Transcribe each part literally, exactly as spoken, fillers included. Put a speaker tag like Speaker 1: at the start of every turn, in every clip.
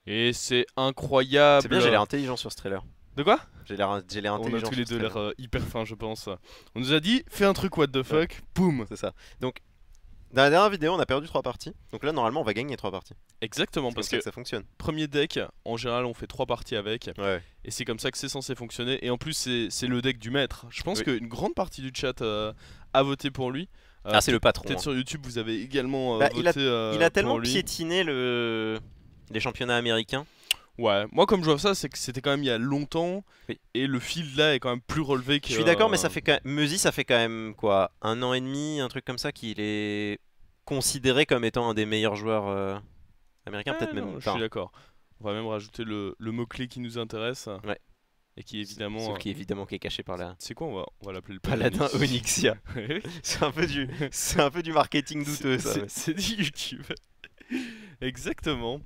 Speaker 1: Et c'est incroyable.
Speaker 2: C'est bien, j'ai l'air intelligent sur ce trailer.
Speaker 1: De quoi?
Speaker 2: J'ai l'air j'ai l'air
Speaker 1: On a
Speaker 2: intelligent
Speaker 1: tous
Speaker 2: sur
Speaker 1: les
Speaker 2: ce
Speaker 1: deux
Speaker 2: trailer.
Speaker 1: l'air euh, hyper fins, je pense. On nous a dit, fais un truc what the fuck, boum.
Speaker 2: C'est ça. Donc, dans la dernière vidéo, on a perdu trois parties. Donc là, normalement, on va gagner trois parties.
Speaker 1: Exactement,
Speaker 2: C'est comme
Speaker 1: parce
Speaker 2: ça
Speaker 1: que
Speaker 2: que ça fonctionne.
Speaker 1: premier deck, en général, on fait trois parties avec.
Speaker 2: Ouais.
Speaker 1: Et c'est comme ça que c'est censé fonctionner. Et en plus, c'est c'est le deck du maître. Je pense
Speaker 2: Oui.
Speaker 1: qu'une grande partie du chat euh, a voté pour lui. Euh,
Speaker 2: Ah, c'est le patron.
Speaker 1: Peut-être
Speaker 2: hein.
Speaker 1: sur YouTube, vous avez également euh,
Speaker 2: Bah,
Speaker 1: voté
Speaker 2: il a,
Speaker 1: euh,
Speaker 2: il a
Speaker 1: pour
Speaker 2: tellement
Speaker 1: lui.
Speaker 2: piétiné le... les championnats américains.
Speaker 1: Ouais, moi comme je vois ça, c'est que c'était quand même il y a longtemps.
Speaker 2: Oui.
Speaker 1: Et le field là est quand même plus relevé que.
Speaker 2: Je suis d'accord, mais ça
Speaker 1: euh,
Speaker 2: fait quand même... Meuzy, ça fait quand même quoi, un an et demi, un truc comme ça, qu'il est considéré comme étant un des meilleurs joueurs euh, américains,
Speaker 1: ouais,
Speaker 2: peut-être
Speaker 1: non,
Speaker 2: même.
Speaker 1: je suis
Speaker 2: Enfin,
Speaker 1: d'accord. On va même rajouter le, le mot-clé qui nous intéresse.
Speaker 2: ouais.
Speaker 1: Et qui évidemment.
Speaker 2: Sauf qui évidemment qui est caché par la
Speaker 1: C'est quoi, on va, on va l'appeler le
Speaker 2: paladin
Speaker 1: Paladin
Speaker 2: Onyxia.
Speaker 1: Oui.
Speaker 2: C'est un peu du, c'est un peu du marketing douteux ça.
Speaker 1: C'est-
Speaker 2: mais-
Speaker 1: C'est du YouTube. Exactement.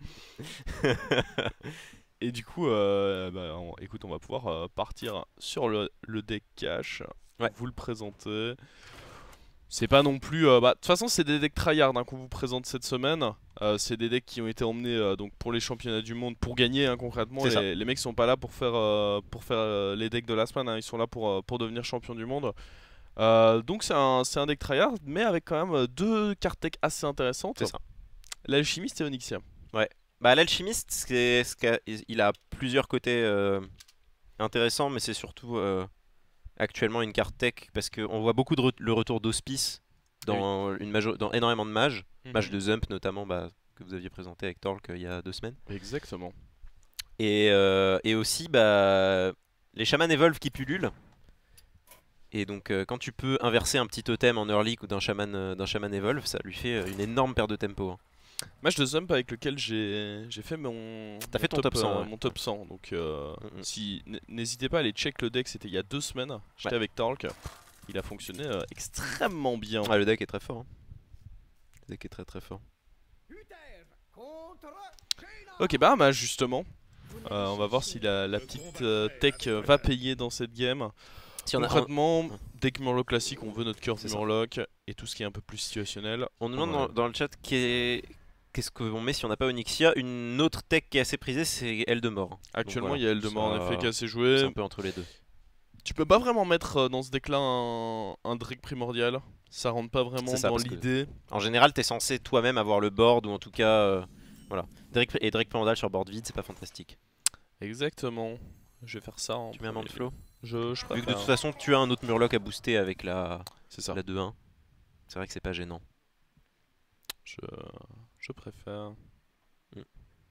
Speaker 1: Et du coup, euh, bah, on- écoute, on va pouvoir euh, partir sur le, le deck cash.
Speaker 2: Ouais.
Speaker 1: Vous le présenter. C'est pas non plus. euh, bah, De toute façon, c'est des decks tryhard hein, qu'on vous présente cette semaine. Euh, c'est des decks qui ont été emmenés euh, donc pour les championnats du monde pour gagner hein, concrètement.
Speaker 2: C'est ça.
Speaker 1: Les, les mecs sont pas là pour faire, euh, pour faire euh, les decks de la semaine. hein, Ils sont là pour, euh, pour devenir champion du monde. Euh, donc c'est un, c'est un deck tryhard, mais avec quand même euh, deux cartes tech assez intéressantes.
Speaker 2: C'est ça.
Speaker 1: L'alchimiste et Onyxia.
Speaker 2: Bah l'alchimiste, c'est, c'est qu'a- il a plusieurs côtés euh, intéressants, mais c'est surtout euh, actuellement une carte tech parce qu'on voit beaucoup de re- le retour d'Hospice dans, une majo- dans énormément de mages, mages de Zump notamment bah, que vous aviez présenté avec Torque euh, il y a deux semaines.
Speaker 1: Exactement.
Speaker 2: Et, euh, et aussi bah, les chamans evolve qui pullulent. Et donc euh, quand tu peux inverser un petit totem en early ou d'un chaman, euh, d'un chaman evolve, ça lui fait euh, une énorme perte de tempo. hein.
Speaker 1: Match de Zump avec lequel j'ai j'ai fait mon,
Speaker 2: T'as
Speaker 1: mon
Speaker 2: fait ton top cent,
Speaker 1: euh,
Speaker 2: ouais.
Speaker 1: mon top cent. Donc euh,
Speaker 2: Mm, mm.
Speaker 1: si n- n'hésitez pas à aller check le deck, c'était il y a deux semaines. J'étais
Speaker 2: Ouais.
Speaker 1: avec Talk. Il a fonctionné euh, extrêmement bien.
Speaker 2: Ah, le deck est très fort. hein. Le deck est très très fort.
Speaker 1: Ok bah, bah justement, euh, on va voir si la, la petite euh, tech euh, va payer dans cette game.
Speaker 2: Si on, a, on,
Speaker 1: Concrètement, deck Murloc classique, on veut notre cœur
Speaker 2: C'est ça.
Speaker 1: Murloc et tout ce qui est un peu plus situationnel.
Speaker 2: on nous demande
Speaker 1: Ouais.
Speaker 2: dans, dans le chat qu'est- qu'est-ce qu'on met si on n'a pas Onyxia. Une autre tech qui est assez prisée, c'est Eldemort.
Speaker 1: Actuellement,
Speaker 2: voilà.
Speaker 1: il y a Eldemort en
Speaker 2: Ça-
Speaker 1: effet qui est assez
Speaker 2: C'est
Speaker 1: joué.
Speaker 2: un peu entre les deux.
Speaker 1: Tu peux pas vraiment mettre euh, dans ce deck là un, un Drake primordial. Ça rentre pas vraiment
Speaker 2: C'est ça,
Speaker 1: dans
Speaker 2: parce que-
Speaker 1: l'idée.
Speaker 2: En général, t'es censé toi-même avoir le board ou en tout cas. euh, voilà. Drake, et Drake Primordial sur board vide, c'est pas fantastique.
Speaker 1: Exactement. Je vais faire ça en
Speaker 2: Tu mets un
Speaker 1: premier
Speaker 2: Mantflow.
Speaker 1: Je, je
Speaker 2: Vu que de
Speaker 1: préfère.
Speaker 2: toute façon, tu as un autre Murloc à booster avec la,
Speaker 1: C'est ça.
Speaker 2: la deux un. C'est vrai que c'est pas gênant.
Speaker 1: Je, je préfère.
Speaker 2: Mm.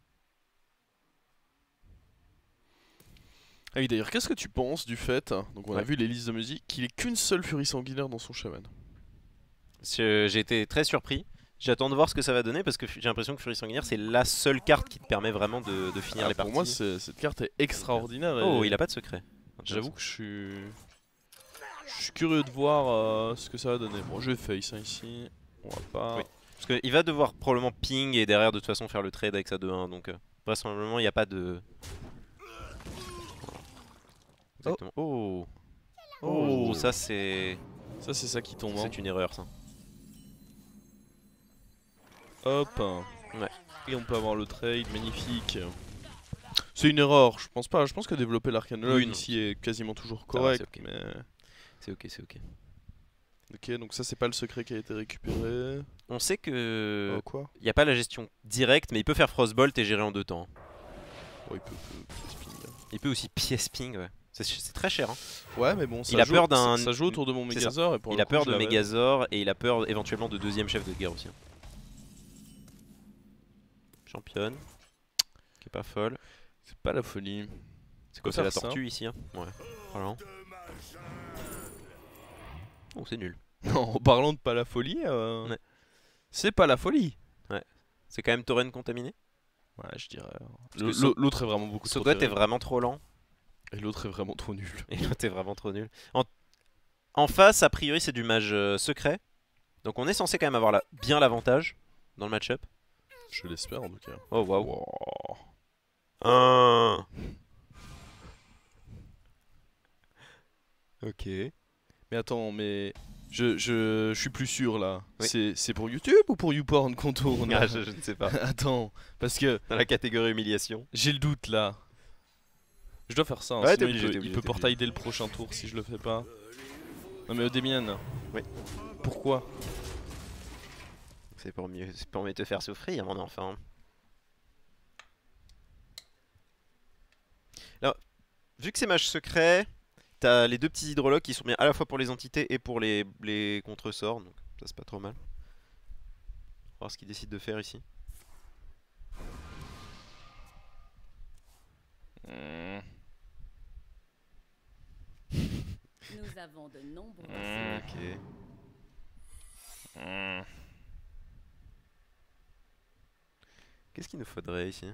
Speaker 1: Ah oui, d'ailleurs, qu'est-ce que tu penses du fait, donc on a
Speaker 2: Ouais.
Speaker 1: vu les listes de musique, qu'il ait qu'une seule furie sanguinaire dans son chaman?
Speaker 2: Je- J'ai été très surpris. J'attends de voir ce que ça va donner parce que j'ai l'impression que Furie Sanguinaire c'est la seule carte qui te permet vraiment de, de finir
Speaker 1: Ah,
Speaker 2: les
Speaker 1: pour
Speaker 2: parties.
Speaker 1: moi, c'est- cette carte est extraordinaire.
Speaker 2: Oh,
Speaker 1: et
Speaker 2: il a pas de secret.
Speaker 1: J'avoue que je suis. Je suis curieux de voir euh, ce que ça va donner. Bon, je vais face hein, ici. On va pas.
Speaker 2: Oui. Parce qu'il va devoir probablement ping et derrière de toute façon faire le trade avec sa deux un. Donc euh, vraisemblablement il n'y a pas de. Exactement. Oh, oh,
Speaker 1: Oh.
Speaker 2: ça c'est.
Speaker 1: Ça, c'est ça qui tombe. hein.
Speaker 2: C'est une erreur ça.
Speaker 1: Hop.
Speaker 2: Ouais.
Speaker 1: Et on peut avoir le trade, magnifique. C'est une erreur, je pense pas. Je pense que développer l'arcanologue
Speaker 2: Oui, non.
Speaker 1: ici est quasiment toujours
Speaker 2: Ça va,
Speaker 1: correct.
Speaker 2: c'est ok.
Speaker 1: Mais.
Speaker 2: C'est ok, c'est ok.
Speaker 1: Ok, donc ça, c'est pas le secret qui a été récupéré.
Speaker 2: On sait que.
Speaker 1: Oh, quoi
Speaker 2: Il n'y a pas la gestion directe, mais il peut faire Frostbolt et gérer en deux temps.
Speaker 1: Oh, il peut. peut- peut spin.
Speaker 2: Il peut aussi pièce ping, ouais. C'est- C'est très cher. Hein.
Speaker 1: Ouais, mais bon, ça,
Speaker 2: Il a
Speaker 1: joue,
Speaker 2: peur d'un-
Speaker 1: ça, ça joue autour de mon
Speaker 2: C'est ça.
Speaker 1: Megazord. Et pour
Speaker 2: Il
Speaker 1: le
Speaker 2: a
Speaker 1: coup,
Speaker 2: peur
Speaker 1: je
Speaker 2: de
Speaker 1: l'avais.
Speaker 2: Megazord et il a peur éventuellement de deuxième chef de guerre aussi. hein. Championne. Qui est pas folle.
Speaker 1: C'est pas la folie.
Speaker 2: C'est quoi,
Speaker 1: Faut
Speaker 2: c'est la
Speaker 1: faire ça.
Speaker 2: tortue ici hein. Ouais. Voilà. Oh, c'est nul.
Speaker 1: En parlant de pas la folie, euh,
Speaker 2: Ouais.
Speaker 1: c'est pas la folie.
Speaker 2: C'est quand même Tauren contaminé.
Speaker 1: Ouais, je dirais.
Speaker 2: que
Speaker 1: Le-
Speaker 2: So-
Speaker 1: L'autre est vraiment beaucoup trop
Speaker 2: Sogot est
Speaker 1: terrible.
Speaker 2: vraiment trop lent
Speaker 1: Et l'autre est vraiment trop nul.
Speaker 2: et l'autre est vraiment trop nul. En, en face, a priori, c'est du mage euh, secret. Donc on est censé quand même avoir la... bien l'avantage dans le match-up.
Speaker 1: Je l'espère en tout cas.
Speaker 2: Oh waouh.
Speaker 1: Wow.
Speaker 2: Un. Ok.
Speaker 1: Mais attends, mais Je, je, je suis plus sûr là.
Speaker 2: Oui.
Speaker 1: C'est c'est pour YouTube ou pour YouPorn qu'on tourne?
Speaker 2: Ah, je, je ne sais pas.
Speaker 1: Attends, parce que
Speaker 2: Dans la catégorie humiliation.
Speaker 1: j'ai le doute là. Je dois faire ça, hein,
Speaker 2: Ouais, t'es
Speaker 1: sinon
Speaker 2: obligé,
Speaker 1: il peut,
Speaker 2: t'es
Speaker 1: il
Speaker 2: obligé,
Speaker 1: peut
Speaker 2: t'es
Speaker 1: portail dès le prochain tour si je le fais pas. Non mais Eudemian.
Speaker 2: Oui.
Speaker 1: Pourquoi?
Speaker 2: C'est pour mieux, c'est pour mieux te faire souffrir, mon enfant. Alors, vu que c'est mage secret, t'as les deux petits hydrologues qui sont bien à la fois pour les entités et pour les, les contre-sorts, donc ça c'est pas trop mal. On va voir ce qu'ils décident de faire ici.
Speaker 1: Hmm.
Speaker 3: Nous avons de nombreux.
Speaker 1: Hmm.
Speaker 2: Ok.
Speaker 1: Hmm.
Speaker 2: Qu'est-ce qu'il nous faudrait ici?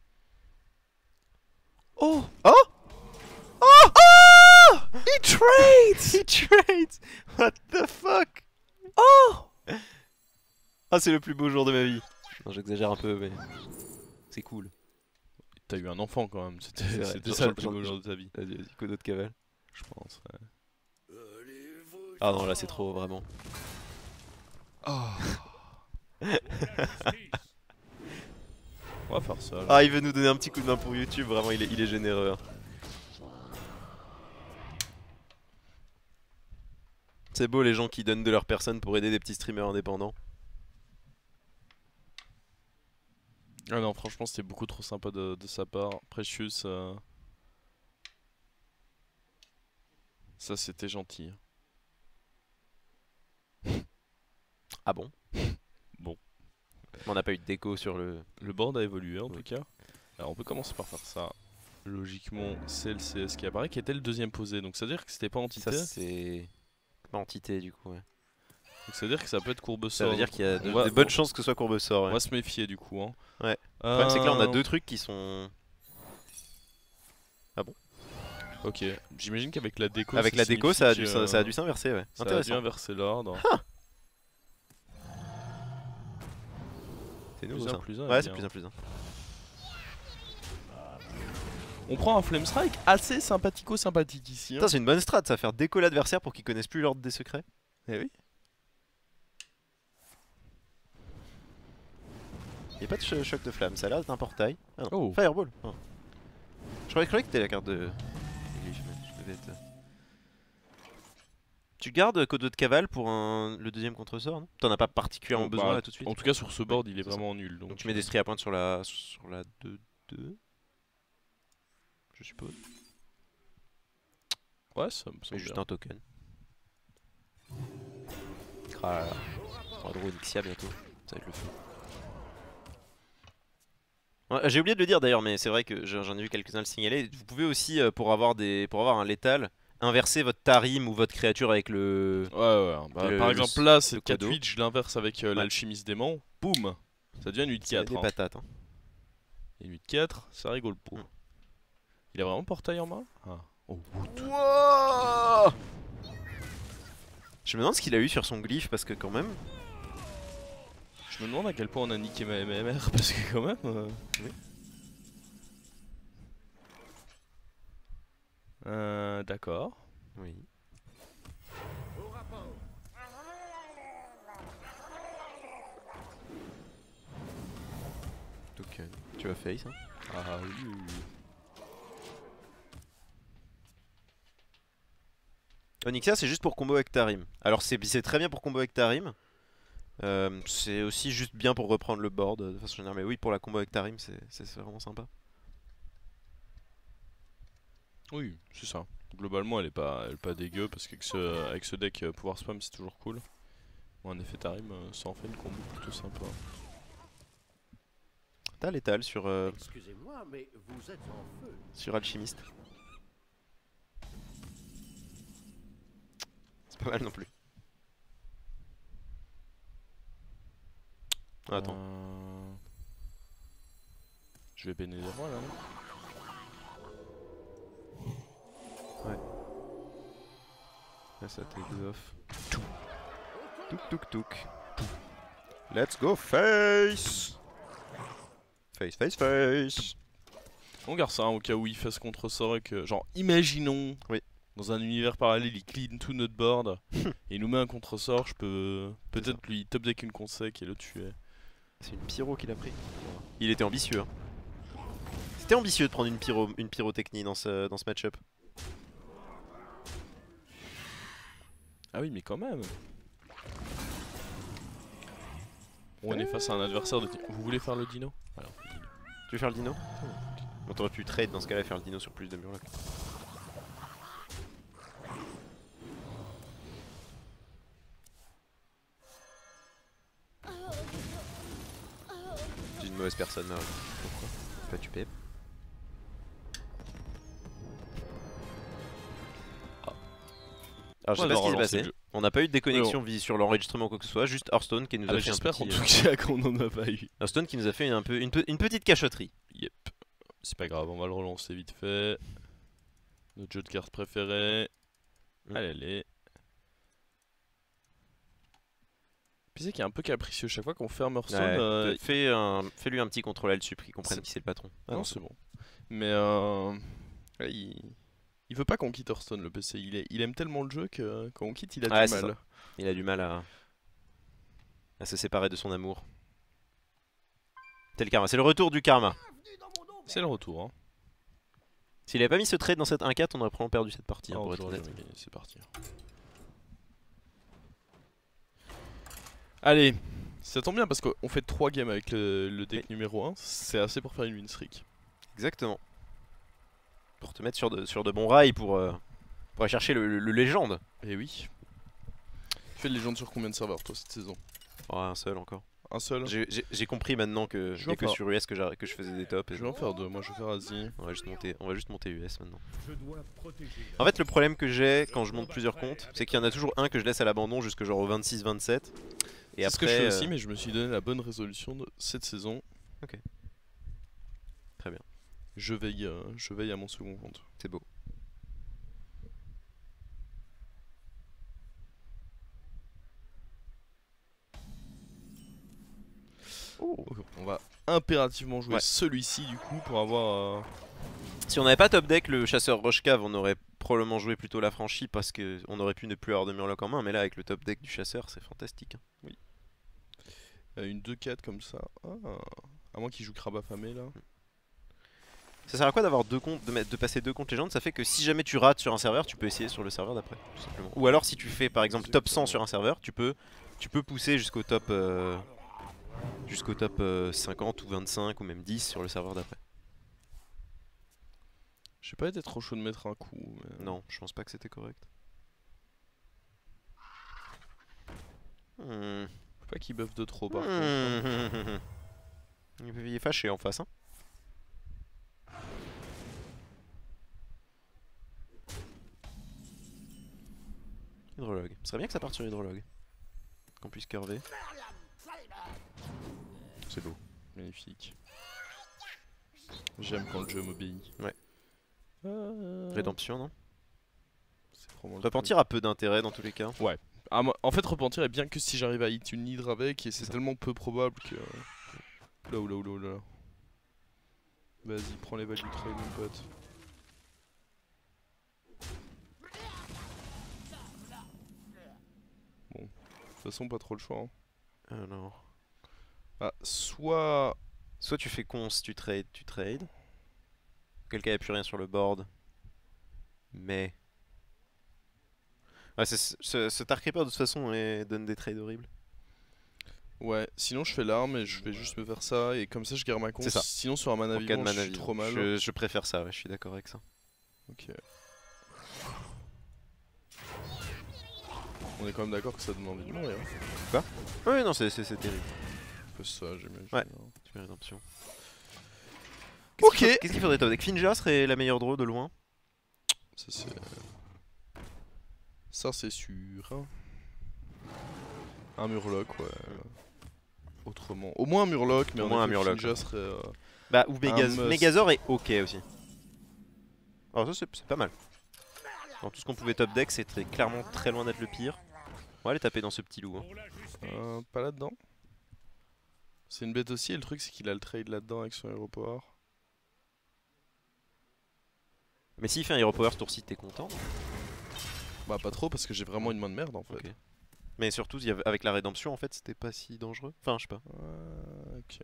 Speaker 1: Oh!
Speaker 2: Oh!
Speaker 1: Oh! Oh! He trades!
Speaker 2: He trades! What the fuck?
Speaker 1: Oh!
Speaker 2: Ah, c'est le plus beau jour de ma vie. Non, j'exagère un peu, mais c'est cool.
Speaker 1: T'as eu un enfant quand même, c'était
Speaker 2: C'est vrai.
Speaker 1: c'était
Speaker 2: J'en-
Speaker 1: ça le
Speaker 2: j'en-
Speaker 1: plus beau
Speaker 2: j'en-
Speaker 1: jour de ta vie.
Speaker 2: Vas-y, vas-y, Kodo de cavale.
Speaker 1: Je pense. Ouais.
Speaker 2: Ah non, là c'est trop, vraiment.
Speaker 1: Oh. On va faire ça. Là.
Speaker 2: Ah, il veut nous donner un petit coup de main pour YouTube, vraiment, il est, il est généreux. hein. C'est beau les gens qui donnent de leur personne pour aider des petits streamers indépendants.
Speaker 1: Ah non, franchement, c'était beaucoup trop sympa de, de sa part. Precious. euh, Ça, c'était gentil.
Speaker 2: Ah bon?
Speaker 1: Bon.
Speaker 2: On n'a pas eu de déco sur le...
Speaker 1: Le board a évolué en
Speaker 2: Oui.
Speaker 1: tout cas. Alors, on peut commencer par faire ça. Logiquement, c'est le C S qui apparaît, qui était le deuxième posé. Donc, ça veut dire que c'était pas entité.
Speaker 2: Ça c'est... Pas entité du coup, ouais.
Speaker 1: Donc, ça veut dire que ça peut être courbe
Speaker 2: Ça veut
Speaker 1: sort.
Speaker 2: dire qu'il y a de,
Speaker 1: On va-
Speaker 2: de bonnes
Speaker 1: on-
Speaker 2: chances que ce soit courbe sort, ouais.
Speaker 1: On va se méfier du coup. Hein.
Speaker 2: Ouais.
Speaker 1: Euh...
Speaker 2: Le problème c'est que là on a deux trucs qui sont...
Speaker 1: Ok, j'imagine qu'avec la déco.
Speaker 2: Avec
Speaker 1: ça
Speaker 2: la déco ça a
Speaker 1: signifie
Speaker 2: dû,
Speaker 1: que,
Speaker 2: ça, ça a dû s'inverser, ouais.
Speaker 1: Ça a dû
Speaker 2: Intéressant.
Speaker 1: inverser l'ordre.
Speaker 2: C'est nouveau
Speaker 1: Plus un,
Speaker 2: ça.
Speaker 1: plus un,
Speaker 2: Ouais,
Speaker 1: eh
Speaker 2: c'est
Speaker 1: bien.
Speaker 2: plus un plus un.
Speaker 1: On prend un Flame Strike assez sympathico-sympathique ici. Hein.
Speaker 2: Putain, c'est une bonne strat ça, faire déco l'adversaire pour qu'ils connaissent plus l'ordre des secrets.
Speaker 1: Eh oui.
Speaker 2: Y'a pas de cho- choc de flamme, ça a l'air d'être un portail. Ah non,
Speaker 1: Oh.
Speaker 2: Fireball. Ah. Je croyais, je croyais que c'était la carte de... Glyph, mais je devais être... Tu gardes Kodo de cavale pour un... le deuxième contre-sort, non? T'en as pas particulièrement
Speaker 1: Oh,
Speaker 2: besoin
Speaker 1: bah,
Speaker 2: là tout de suite.
Speaker 1: En tout cas, sur ce board, il est
Speaker 2: c'est ça.
Speaker 1: vraiment nul. Donc,
Speaker 2: Donc tu mets des stries à pointe sur la sur la deux deux. Je suppose.
Speaker 1: Ouais, ça me
Speaker 2: C'est
Speaker 1: semble
Speaker 2: juste
Speaker 1: bien.
Speaker 2: un token. Ah là là. On va draw Nixia bientôt. Ça va être le feu. Ouais, j'ai oublié de le dire d'ailleurs, mais c'est vrai que j'en j'en ai vu quelques-uns le signaler. Vous pouvez aussi, euh, pour avoir des pour avoir un létal, inverser votre Tarim ou votre créature avec le...
Speaker 1: Ouais, ouais. Bah,
Speaker 2: Le-
Speaker 1: par
Speaker 2: le-
Speaker 1: exemple, là, c'est
Speaker 2: le
Speaker 1: quatre
Speaker 2: Kodo.
Speaker 1: huit, je l'inverse avec euh, l'alchimiste démon. Boum. Ça devient une huit
Speaker 2: C'est
Speaker 1: quatre.
Speaker 2: des
Speaker 1: Hein.
Speaker 2: patates. Hein.
Speaker 1: Et une huit quatre, ça rigole pas.
Speaker 2: Mm.
Speaker 1: Il a vraiment portail en main? Ah. Oh,
Speaker 2: Wow. Je me demande ce qu'il a eu sur son glyphe parce que quand même...
Speaker 1: je me demande à quel point on a niqué ma M M R parce que quand même. Euh...
Speaker 2: Oui.
Speaker 1: Euh, D'accord.
Speaker 2: Oui. Token. Tu vas face hein.
Speaker 1: Ah oui, oui, oui.
Speaker 2: Onyxia c'est juste pour combo avec Tarim. Alors c'est c'est très bien pour combo avec Tarim. Euh, c'est aussi juste bien pour reprendre le board euh, de façon générale. Mais oui, pour la combo avec Tarim, c'est c'est vraiment sympa.
Speaker 1: Oui, c'est ça. Globalement, elle est pas, elle est pas dégueu parce qu'avec ce, avec ce deck euh, pouvoir spam, c'est toujours cool. Bon, en effet, Tarim, euh, ça en fait une combo plutôt sympa.
Speaker 2: T'as l'étal sur, euh,
Speaker 4: Excusez-moi, mais vous êtes en feu.
Speaker 2: sur Alchimiste. C'est pas mal non plus. Ah, attends.
Speaker 1: Euh, Je vais baigner les rois là. non
Speaker 2: Là, ça take off. Touk touk touk. Let's go face. Face face face.
Speaker 1: On garde ça hein, au cas où il fasse contre-sort et que, genre, imaginons
Speaker 2: Oui.
Speaker 1: dans un univers parallèle, il clean tout notre board et il nous met un contre-sort. Je peux peut-être lui top deck une consec et le tuer.
Speaker 2: C'est une pyro qu'il a pris. Il était ambitieux. Hein. C'était ambitieux de prendre une, pyro, une pyrotechnie dans ce, dans ce match-up.
Speaker 1: Ah oui, mais quand même. On est face à un adversaire de. Vous voulez faire le dino? Alors, le dino.
Speaker 2: Tu veux faire le dino? On t'aurait pu trade dans ce cas-là et faire le dino sur plus de murlocs. C'est une mauvaise personne. Là. Pourquoi? Pas tu payes. Alors je sais
Speaker 1: Ouais,
Speaker 2: pas ce qui s'est
Speaker 1: relancer
Speaker 2: passé,
Speaker 1: le jeu.
Speaker 2: on n'a pas eu de déconnexion
Speaker 1: Oui,
Speaker 2: vis sur l'enregistrement ou quoi que ce soit, juste Hearthstone qui nous
Speaker 1: Ah
Speaker 2: a
Speaker 1: bah,
Speaker 2: fait un
Speaker 1: j'espère
Speaker 2: petit...
Speaker 1: en tout
Speaker 2: euh,
Speaker 1: cas qu'on en a pas eu.
Speaker 2: Hearthstone qui nous a fait un peu, une, pe- une petite cachotterie.
Speaker 1: Yep. C'est pas grave, on va le relancer vite fait. Notre jeu de cartes préféré.
Speaker 2: Mm.
Speaker 1: Allez, allez. Puis c'est qu'il est un peu capricieux chaque fois qu'on ferme Hearthstone.
Speaker 2: Ouais,
Speaker 1: euh,
Speaker 2: te- fais un, fais-lui un petit contrôle alt sup, qu'il comprenne
Speaker 1: C'est-
Speaker 2: qui c'est le patron. Ah
Speaker 1: non, c'est bon. Mais euh... ouais, il... il veut pas qu'on quitte Hearthstone, le P C. Il, est... il aime tellement le jeu que quand on quitte, il a
Speaker 2: Ouais,
Speaker 1: du
Speaker 2: c'est
Speaker 1: mal.
Speaker 2: Il a du mal à, à se séparer de son amour. C'est le karma, c'est le retour du karma.
Speaker 1: C'est le retour. Hein.
Speaker 2: S'il avait pas mis ce trade dans cette un quatre, on aurait probablement perdu cette partie. hein,
Speaker 1: Ah,
Speaker 2: pour
Speaker 1: on
Speaker 2: être
Speaker 1: j'aurais
Speaker 2: honnête.
Speaker 1: jamais gagné, c'est parti. Allez, ça tombe bien parce qu'on fait trois games avec le, le deck numéro un. C'est assez pour faire une win streak.
Speaker 2: Exactement. Pour te mettre sur de, sur de bons rails pour, euh, pour aller chercher le, le- le légende.
Speaker 1: Et oui. Tu fais de légende sur combien de serveurs toi cette saison?
Speaker 2: Oh, un seul encore.
Speaker 1: Un seul?
Speaker 2: J'ai- J'ai j'ai compris maintenant que
Speaker 1: Je
Speaker 2: y a
Speaker 1: vais
Speaker 2: que
Speaker 1: en faire.
Speaker 2: sur U S que, j'arr- que je faisais des tops. et
Speaker 1: Je vais en faire deux, moi je vais faire Asie.
Speaker 2: On va juste monter, on va juste monter U S maintenant.
Speaker 4: Je dois protéger.
Speaker 2: En fait, le problème que j'ai quand je monte plusieurs comptes, c'est qu'il y en a toujours un que je laisse à l'abandon jusque genre au vingt-six vingt-sept. Et
Speaker 1: C'est
Speaker 2: après,
Speaker 1: ce que je fais
Speaker 2: euh,
Speaker 1: aussi, mais je me suis donné la bonne résolution de cette saison.
Speaker 2: Ok. Très bien.
Speaker 1: Je veille, euh, je veille à mon second compte.
Speaker 2: c'est beau.
Speaker 1: Ok, on va impérativement jouer
Speaker 2: Ouais.
Speaker 1: celui-ci du coup pour avoir... euh,
Speaker 2: Si on n'avait pas top deck le chasseur Rushcave, on aurait probablement joué plutôt la franchie parce qu'on aurait pu ne plus avoir de murloc en main. Mais là, avec le top deck du chasseur, c'est fantastique. hein.
Speaker 1: euh, une deux quatre comme ça. Ah. À moins qu'il joue crabe affamé là.
Speaker 2: Ça sert à quoi d'avoir deux comptes, de, mettre- de passer deux comptes légendes? Ça fait que si jamais tu rates sur un serveur, tu peux essayer sur le serveur d'après, tout simplement. Ou alors si tu fais par exemple top cent sur un serveur, tu peux, tu peux pousser jusqu'au top, euh, jusqu'au top euh, cinquante ou vingt-cinq ou même dix sur le serveur d'après.
Speaker 1: J'ai pas été trop chaud de mettre un coup. Mais...
Speaker 2: Non, je pense pas que c'était correct. Hmm.
Speaker 1: Faut pas qu'il buff de trop par contre.
Speaker 2: Hmm. Il est fâché en face. Hein. Hydrologue. Ce serait bien que ça parte sur hydrologue. Qu'on puisse curver.
Speaker 1: C'est beau. Magnifique. J'aime quand le jeu m'obéit.
Speaker 2: Ouais.
Speaker 1: Euh,
Speaker 2: Rédemption, non?
Speaker 1: c'est vraiment le
Speaker 2: Repentir a peu d'intérêt dans tous les cas.
Speaker 1: truc. Ah, moi- en fait, repentir est bien que si j'arrive à hit une hydre avec, et c'est
Speaker 2: ça.
Speaker 1: tellement peu probable que. Là, oula, oula, oula. Vas-y, prends les value trade, mon pote. Bon, de toute façon, pas trop le choix. Hein.
Speaker 2: Alors.
Speaker 1: Ah, soit.
Speaker 2: Soit tu fais cons, tu trades, tu trades. Auquel cas il n'y a plus rien sur le board. Mais. Ouais, c'est- ce, ce Dark Reaper de toute façon est- donne des trades horribles.
Speaker 1: Ouais, sinon je fais l'arme et je vais juste me faire ça, et comme ça je garde ma con.
Speaker 2: C'est ça.
Speaker 1: Sinon, sur un mana
Speaker 2: En cas de
Speaker 1: vivant, je
Speaker 2: mana
Speaker 1: suis
Speaker 2: vivant.
Speaker 1: trop mal.
Speaker 2: Je, je préfère ça, ouais, je suis d'accord avec ça.
Speaker 1: Ok. On est quand même d'accord que ça donne envie de mourir. hein.
Speaker 2: Ouais, non, c'est c'est- c'est terrible.
Speaker 1: Un peu ça, j'imagine.
Speaker 2: Ouais.
Speaker 1: hein.
Speaker 2: Tu fais rédemption.
Speaker 1: Ok.
Speaker 2: Qu'est-ce qu'il faut- Qu'est-ce qu'il faudrait top deck? Finja serait la meilleure draw de loin.
Speaker 1: Ça c'est. Ça c'est sûr. hein. Un murloc, ouais. Autrement. Au moins un murloc, mais
Speaker 2: Au
Speaker 1: en
Speaker 2: moins un
Speaker 1: effet,
Speaker 2: murloc,
Speaker 1: Finja
Speaker 2: ouais.
Speaker 1: serait. euh,
Speaker 2: Bah, ou Megaz-
Speaker 1: must.
Speaker 2: Megazord est ok aussi. Alors, ça, c'est c'est pas mal. Dans tout ce qu'on pouvait top deck, c'était clairement très loin d'être le pire. On va aller taper dans ce petit loup. hein.
Speaker 1: euh, pas là-dedans. C'est une bête aussi, et le truc c'est qu'il a le trade là-dedans avec son Hero Power.
Speaker 2: Mais s'il fait un Hero Power ce tour-ci, t'es content?
Speaker 1: Bah pas trop parce que j'ai vraiment une main de merde en fait.
Speaker 2: Ok. Mais surtout, il y avait- avec la rédemption, en fait, c'était pas si dangereux. Enfin, je sais pas.
Speaker 1: Ouais, ok.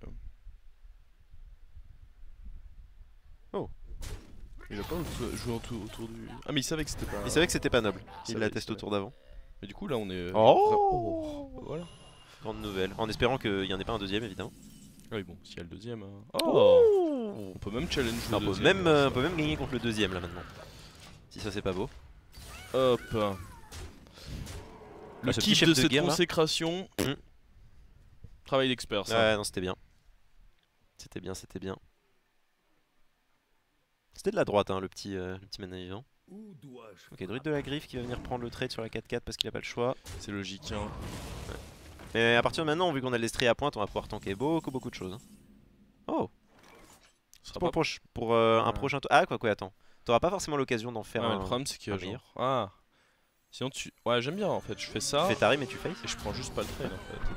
Speaker 2: Oh.
Speaker 1: Il a pas auto- joué autour, autour du... Ah mais il savait que c'était pas...
Speaker 2: Il savait que c'était pas noble. Il
Speaker 1: savait,
Speaker 2: l'a
Speaker 1: il
Speaker 2: testé
Speaker 1: savait.
Speaker 2: au tour d'avant.
Speaker 1: Mais du coup là on est...
Speaker 2: Oh,
Speaker 1: Oh, voilà.
Speaker 2: Grande nouvelle. En espérant qu'il n'y en ait pas un deuxième, évidemment.
Speaker 1: Ah oui bon, s'il y a le deuxième... hein. Oh,
Speaker 2: Oh
Speaker 1: on peut même challenge le
Speaker 2: on, peut
Speaker 1: deuxième.
Speaker 2: même, euh, on peut même gagner contre le deuxième, là, maintenant. Si ça, c'est pas beau.
Speaker 1: Hop. Le
Speaker 2: Ah, ce petit
Speaker 1: type
Speaker 2: chef
Speaker 1: de,
Speaker 2: de
Speaker 1: cette
Speaker 2: guerre, là.
Speaker 1: consécration...
Speaker 2: Mm.
Speaker 1: Travail d'expert ça.
Speaker 2: Ouais, non, c'était bien. C'était bien, c'était bien. C'était de la droite, hein, le petit, euh, le petit manavivant.
Speaker 4: Où dois-je
Speaker 2: Ok, druide de la griffe qui va venir prendre le trade sur la quatre quatre parce qu'il a pas le choix.
Speaker 1: C'est logique hein.
Speaker 2: Mais à partir de maintenant, vu qu'on a l'estrie à pointe, on va pouvoir tanker beaucoup, beaucoup de choses. hein. Oh,
Speaker 1: Ce sera
Speaker 2: pour,
Speaker 1: pas...
Speaker 2: proche- pour euh, un
Speaker 1: Ouais.
Speaker 2: prochain tour. Ah, quoi, quoi, attends. T'auras pas forcément l'occasion d'en faire
Speaker 1: Ouais, mais
Speaker 2: un.
Speaker 1: le problème c'est que
Speaker 2: un
Speaker 1: genre...
Speaker 2: meilleur.
Speaker 1: Ah. Sinon tu... Ouais j'aime bien en fait, je fais ça...
Speaker 2: Tu fais ta rime et tu face.
Speaker 1: Et je prends juste pas le trade en fait.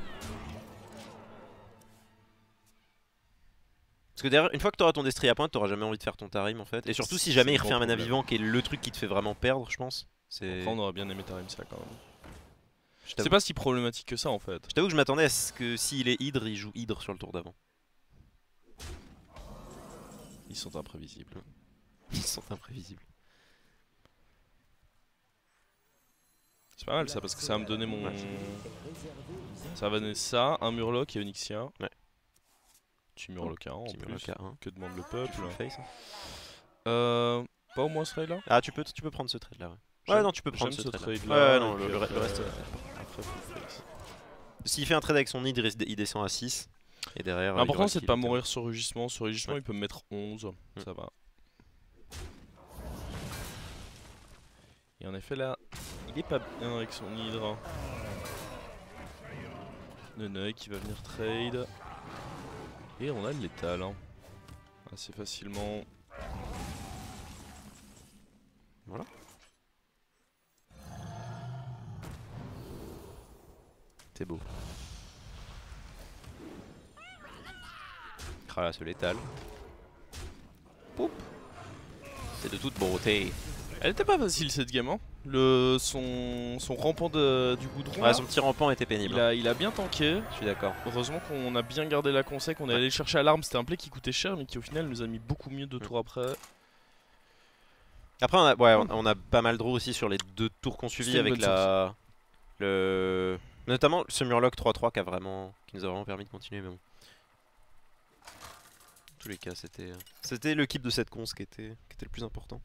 Speaker 2: Parce que derrière, une fois que t'auras ton destri à pointe, t'auras jamais envie de faire ton tarim en fait. Et surtout si
Speaker 1: C'est
Speaker 2: jamais
Speaker 1: le
Speaker 2: il refait
Speaker 1: grand
Speaker 2: un mana
Speaker 1: problème.
Speaker 2: vivant qui est le truc qui te fait vraiment perdre, je pense. C'est.
Speaker 1: Après on aurait bien aimé Tarim ça quand même.
Speaker 2: Je t'avoue-
Speaker 1: C'est pas si problématique que ça en fait.
Speaker 2: je t'avoue que je m'attendais à ce que s'il est hydre, il joue hydre sur le tour d'avant.
Speaker 1: Ils sont imprévisibles.
Speaker 2: Ils sont imprévisibles.
Speaker 1: C'est pas mal ça parce que ça va me donner mon...
Speaker 2: Ouais.
Speaker 1: Ça va donner ça, un Murloc et Onyxia.
Speaker 2: Ouais.
Speaker 1: Tu Murloc un en
Speaker 2: Petit
Speaker 1: plus.
Speaker 2: Murloc à un.
Speaker 1: Que demande le
Speaker 2: Tu
Speaker 1: peuple.
Speaker 2: full face, hein.
Speaker 1: Euh... Pas au moins ce trade là.
Speaker 2: Ah, tu peux, tu peux prendre ce trade là. Ouais,
Speaker 1: J'aime-
Speaker 2: ouais non, tu peux prendre
Speaker 1: j'aime
Speaker 2: ce
Speaker 1: ce
Speaker 2: trade là.
Speaker 1: trade
Speaker 2: Ouais,
Speaker 1: là.
Speaker 2: ouais, non,
Speaker 1: et
Speaker 2: le,
Speaker 1: puis
Speaker 2: le re-
Speaker 1: après,
Speaker 2: le reste.
Speaker 1: euh,
Speaker 2: euh,
Speaker 1: Après full face.
Speaker 2: S'il fait un trade avec son hydre, il, il descend à six. Et derrière. euh, il
Speaker 1: L'important
Speaker 2: aura
Speaker 1: c'est de
Speaker 2: le
Speaker 1: pas
Speaker 2: kill.
Speaker 1: mourir sur rugissement. Sur rugissement
Speaker 2: Ouais.
Speaker 1: il peut me mettre onze.
Speaker 2: Mm.
Speaker 1: Ça va. Et en effet là, il est pas bien avec son hydre. Neneuil qui va venir trade. Et on a le létal. Hein. Assez facilement.
Speaker 2: Voilà. C'est beau. Ah là, ce létal. Poup. C'est de toute beauté.
Speaker 1: Elle était pas facile cette game hein. Le, son, son rampant de, du goudron
Speaker 2: Ouais,
Speaker 1: là,
Speaker 2: son petit rampant était pénible.
Speaker 1: il, a, il a bien tanké.
Speaker 2: Je suis d'accord.
Speaker 1: Heureusement qu'on a bien gardé la conseil, qu'on est
Speaker 2: Ouais.
Speaker 1: allé chercher à l'arme. C'était un play qui coûtait cher mais qui au final nous a mis beaucoup mieux deux
Speaker 2: Mm.
Speaker 1: tours après.
Speaker 2: Après, on a, ouais, on, on a pas mal draw aussi sur les deux tours qu'on suivit
Speaker 1: C'était une
Speaker 2: avec
Speaker 1: bonne
Speaker 2: la. Le. Notamment ce Murloc trois trois qui, a vraiment, qui nous a vraiment permis de continuer. Mais bon. En tous les cas, c'était c'était le keep de cette cons qui était, qui était le plus important.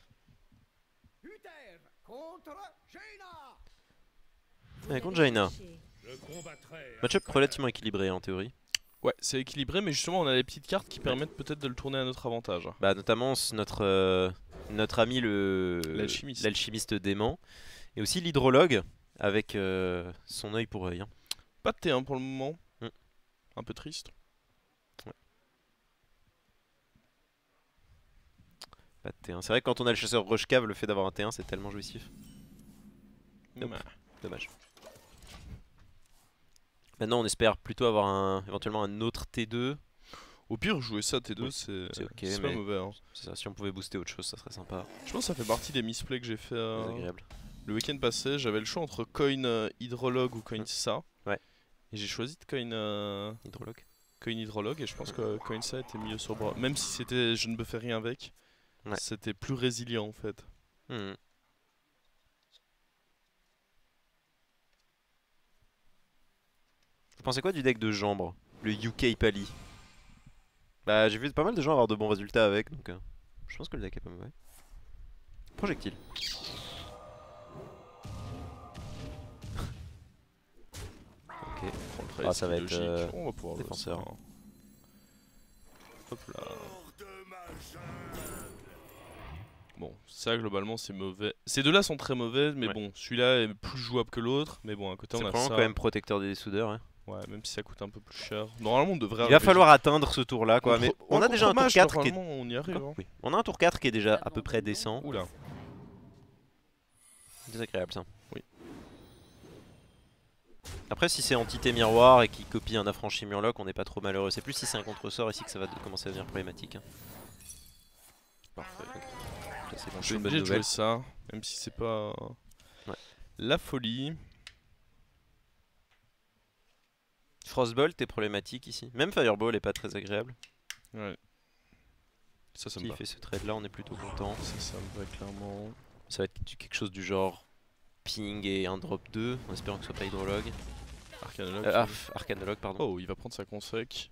Speaker 4: Uther contre Jaina.
Speaker 2: Ouais, contre Jaina.
Speaker 4: Je combattrai.
Speaker 2: Match-up relativement équilibré en théorie.
Speaker 1: Ouais, c'est équilibré mais justement on a des petites cartes qui permettent peut-être de le tourner à notre avantage.
Speaker 2: Bah, notamment c- notre, euh, notre ami le
Speaker 1: L'alchimiste.
Speaker 2: l'alchimiste dément. Et aussi l'hydrologue avec euh, son œil pour œil. hein.
Speaker 1: Pas de T un pour le moment.
Speaker 2: Mm.
Speaker 1: Un peu triste.
Speaker 2: Pas de T un. C'est vrai que quand on a le chasseur rush cave, le fait d'avoir un T un c'est tellement jouissif. Nope.
Speaker 1: Ouais.
Speaker 2: Dommage. Maintenant on espère plutôt avoir un, éventuellement un autre T deux.
Speaker 1: Au pire jouer ça T deux
Speaker 2: Oui,
Speaker 1: c'est
Speaker 2: c'est ok,
Speaker 1: c'est pas
Speaker 2: mais-
Speaker 1: mauvais. Hein.
Speaker 2: C'est ça, si on pouvait booster autre chose ça serait sympa.
Speaker 1: Je pense que ça fait partie des misplays que j'ai fait euh,
Speaker 2: Plus agréable.
Speaker 1: le week-end passé. J'avais le choix entre coin euh, hydrologue ou coin
Speaker 2: Mm.
Speaker 1: ça.
Speaker 2: Ouais.
Speaker 1: Et j'ai choisi de coin, euh,
Speaker 2: Hydrologue.
Speaker 1: coin hydrologue et je pense que coin ça était mieux sur bras. Même si c'était je ne me fais rien avec.
Speaker 2: Ouais.
Speaker 1: C'était plus résilient en fait.
Speaker 2: Mhm. Vous pensez quoi du deck de Jambre, le U K Pally? Bah j'ai vu pas mal de gens avoir de bons résultats avec, donc euh, je pense que le deck est pas mauvais. Projectile. Ok.
Speaker 1: Prends le trade,
Speaker 2: Ah, ça
Speaker 1: c'est
Speaker 2: va être,
Speaker 1: logique.
Speaker 2: euh,
Speaker 1: On va pouvoir le
Speaker 2: défenseur.
Speaker 1: faire. Hop là. Bon, ça globalement c'est mauvais. Ces deux-là sont très mauvais, mais
Speaker 2: Ouais.
Speaker 1: bon, celui-là est plus jouable que l'autre. Mais bon, à côté
Speaker 2: C'est
Speaker 1: on a
Speaker 2: probablement
Speaker 1: ça.
Speaker 2: quand même protecteur des soudeurs. Hein.
Speaker 1: Ouais, même si ça coûte un peu plus cher. Normalement on devrait.
Speaker 2: Il va
Speaker 1: arriver
Speaker 2: falloir atteindre ce tour là quoi.
Speaker 1: contre-
Speaker 2: Mais
Speaker 1: ouais,
Speaker 2: on a
Speaker 1: contre
Speaker 2: déjà un tour
Speaker 1: Mage,
Speaker 2: quatre qui est...
Speaker 1: normalement, on y arrive. hein.
Speaker 2: Oui. On a un tour quatre qui est déjà à peu près décent.
Speaker 1: Oula.
Speaker 2: Désagréable ça.
Speaker 1: Oui.
Speaker 2: Après si c'est entité miroir et qui copie un affranchi murloc on n'est pas trop malheureux. C'est plus si c'est un contre-sort ici que ça va de- commencer à devenir problématique. hein.
Speaker 1: Parfait.
Speaker 2: Ça, c'est
Speaker 1: Je
Speaker 2: plutôt
Speaker 1: suis
Speaker 2: une bonne
Speaker 1: obligé de jouer
Speaker 2: nouvelle.
Speaker 1: ça, même si c'est pas.
Speaker 2: Ouais.
Speaker 1: La folie.
Speaker 2: Frostbolt est problématique ici. Même Fireball est pas très agréable.
Speaker 1: Ouais. Ça, ça me
Speaker 2: Qui
Speaker 1: va.
Speaker 2: fait ce trade là, on est plutôt content.
Speaker 1: Ça, ça me va clairement.
Speaker 2: Ça va être du- quelque chose du genre ping et un drop deux, en espérant que ce soit pas hydrologue.
Speaker 1: Arcanologue.
Speaker 2: Euh, ah, pff, arcanologue, pardon.
Speaker 1: Oh, il va prendre sa consec.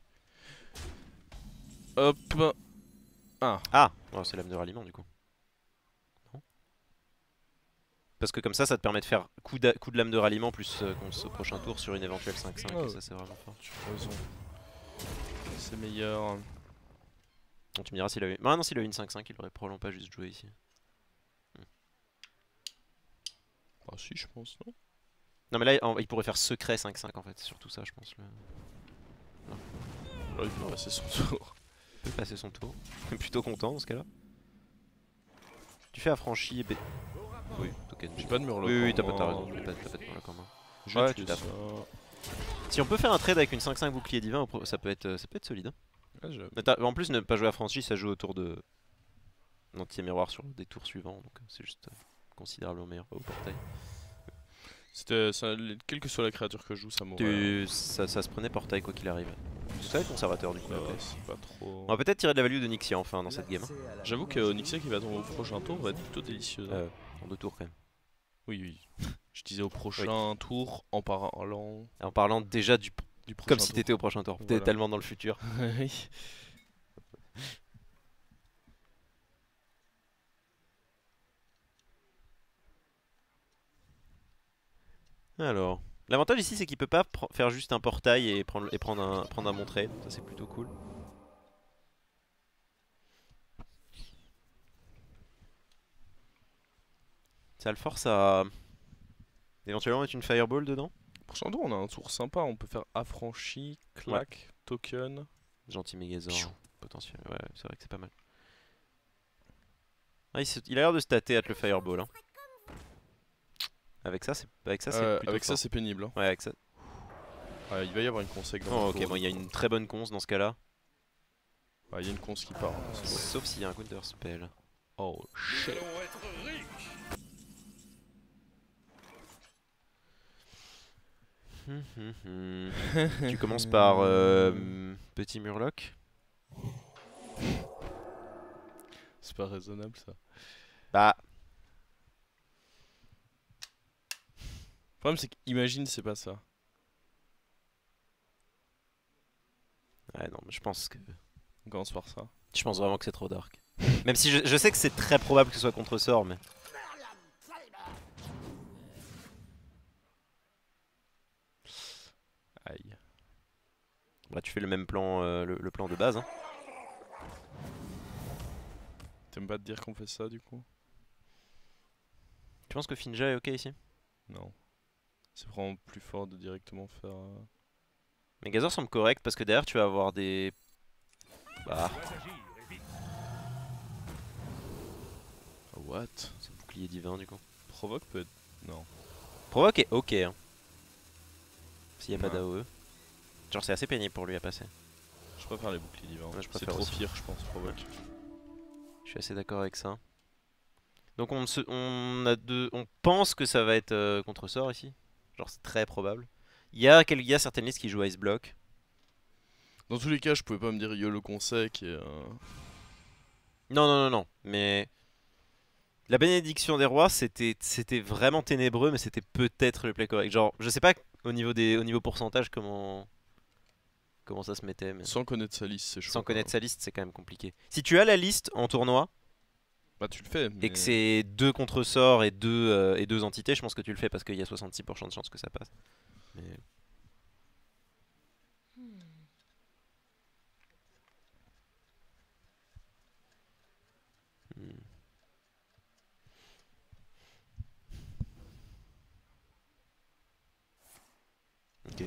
Speaker 1: Hop. Ah.
Speaker 2: Ah, oh, c'est lame de ralliement du coup. Non. Parce que comme ça, ça te permet de faire coup, d'a- coup de lame de ralliement plus euh, qu'on se- au prochain tour sur une éventuelle cinq cinq.
Speaker 1: Oh.
Speaker 2: Et ça, c'est vraiment fort.
Speaker 1: Tu as raison. C'est meilleur.
Speaker 2: Bon, tu me diras s'il a eu. Ah non, s'il a eu une cinq cinq, il aurait probablement pas juste joué ici.
Speaker 1: Ah, si, je pense, non?
Speaker 2: Non, mais là, en- il pourrait faire secret cinq cinq en fait. C'est surtout ça, je pense. Le...
Speaker 1: Là, il peut passer son tour.
Speaker 2: Il peut passer son tour. Plutôt content dans ce cas-là. Tu fais affranchi et B. Oui, token.
Speaker 1: J'ai pas de murloc.
Speaker 2: Oui, oui,
Speaker 1: en
Speaker 2: t'as pas, t'as
Speaker 1: main.
Speaker 2: raison. T'as pas, t'as pas de murloc en main.
Speaker 1: Je
Speaker 2: Ouais,
Speaker 1: vais
Speaker 2: tu
Speaker 1: tuer
Speaker 2: tapes.
Speaker 1: ça.
Speaker 2: Si on peut faire un trade avec une cinq cinq bouclier divin, au pro- ça peut être, ça peut être solide. Hein.
Speaker 1: Ah, je-
Speaker 2: Mais t'as- en plus, ne pas jouer affranchi, ça joue autour de l'anti-miroir sur des tours suivants. Donc euh, c'est juste euh, considérablement meilleur au portail.
Speaker 1: C'était, ça, les- quelle que soit la créature que je joue, ça m'aurait.
Speaker 2: Tu- ça, ça se prenait portail quoi qu'il arrive. Ça va être conservateur du coup.
Speaker 1: Ouais,
Speaker 2: après.
Speaker 1: c'est pas trop.
Speaker 2: On va peut-être tirer de la value de Nixia enfin dans cette game. Hein.
Speaker 1: J'avoue que Onyxia qui va tomber au prochain tour va être plutôt délicieux.
Speaker 2: Euh, en deux tours quand même.
Speaker 1: Oui, oui. Je disais au prochain tour en parlant
Speaker 2: Et en parlant déjà du.
Speaker 1: du prochain
Speaker 2: Comme si
Speaker 1: tour.
Speaker 2: t'étais au prochain tour. T'es
Speaker 1: Voilà.
Speaker 2: tellement dans le futur.
Speaker 1: Oui.
Speaker 2: Alors. L'avantage ici c'est qu'il peut pas pr- faire juste un portail et prendre, et prendre un, prendre un bon trade. Ça c'est plutôt cool. Ça le force à éventuellement mettre une fireball dedans.
Speaker 1: Prochain tour, on a un tour sympa. On peut faire affranchi, clac, token.
Speaker 2: Gentil
Speaker 1: Piou.
Speaker 2: Megazord. Potentiel. Ouais, c'est vrai que c'est pas mal. Ah, il, se- il a l'air de stater à le fireball. Hein. Avec ça, c'est avec ça, c'est
Speaker 1: Euh,
Speaker 2: plutôt
Speaker 1: avec ça,
Speaker 2: fort.
Speaker 1: c'est pénible. Hein.
Speaker 2: Ouais, avec ça.
Speaker 1: Ah, il va y avoir une consec dans
Speaker 2: Oh,
Speaker 1: le
Speaker 2: ok,
Speaker 1: tour.
Speaker 2: bon, il y a une très bonne conce dans ce cas-là.
Speaker 1: Ah, il y a une conce qui part. hein, c'est bon.
Speaker 2: Sauf s'il y a un counter spell.
Speaker 1: Oh shit.
Speaker 4: Allons être riches.
Speaker 2: Hum, hum, hum. Tu commences par euh, petit murloc.
Speaker 1: C'est pas raisonnable ça.
Speaker 2: Bah,
Speaker 1: Le problème, c'est qu'imagine, c'est pas ça.
Speaker 2: ouais, non, mais je pense que.
Speaker 1: On commence par ça.
Speaker 2: Je pense vraiment que c'est trop dark. Même si je, je sais que c'est très probable que ce soit contre sort, mais.
Speaker 1: Aïe.
Speaker 2: Bah, tu fais le même plan, euh, le, le plan de base. Hein.
Speaker 1: T'aimes pas te dire qu'on fait ça du coup?
Speaker 2: Tu penses que Finja est ok ici?
Speaker 1: Non. C'est vraiment plus fort de directement faire. euh,
Speaker 2: Megazord semble correct parce que derrière tu vas avoir des. Bah,
Speaker 4: Dois agir et vite.
Speaker 1: What?
Speaker 2: c'est bouclier divin du coup.
Speaker 1: Provoque peut être. Non.
Speaker 2: Provoque est ok. Hein. S'il n'y a pas
Speaker 1: Ouais.
Speaker 2: d'A O E. Genre, c'est assez pénible pour lui à passer.
Speaker 1: Je préfère les boucliers divins.
Speaker 2: Ouais, je
Speaker 1: c'est
Speaker 2: préfère
Speaker 1: trop
Speaker 2: aussi.
Speaker 1: fier, je pense, provoque.
Speaker 2: Je suis assez d'accord avec ça. Donc on, se, on, a deux, on pense que ça va être euh, contre sort ici. Genre c'est très probable. Il y a, quel, il y a certaines listes qui jouent Ice Block.
Speaker 1: Dans tous les cas, je pouvais pas me dire YOLO consec et. Euh...
Speaker 2: Non, non, non, non. Mais la bénédiction des rois, c'était c'était vraiment ténébreux, mais c'était peut-être le play correct. Genre, je sais pas au niveau, des, au niveau pourcentage comment, comment ça se mettait. Mais
Speaker 1: Sans connaître sa liste, c'est chaud.
Speaker 2: sans
Speaker 1: quoi.
Speaker 2: connaître sa liste, c'est quand même compliqué. Si tu as la liste en tournoi
Speaker 1: Bah, tu le fais. Mais...
Speaker 2: et que c'est deux contre-sorts et deux, euh, et deux entités, je pense que tu le fais parce qu'il y a soixante-six pour cent de chance que ça passe. Mais... Hmm. Ok.